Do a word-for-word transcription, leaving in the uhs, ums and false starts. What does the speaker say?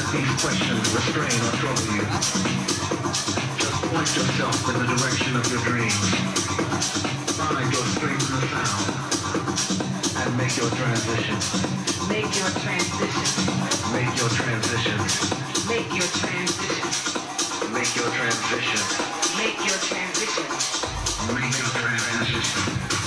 these questions restrain or trouble you, just point yourself in the direction of your dreams. Find your strength in the sound and make your transition. Make your transition. Make your transition. Make your transition. Make your transition. Make your transition. Make your transition.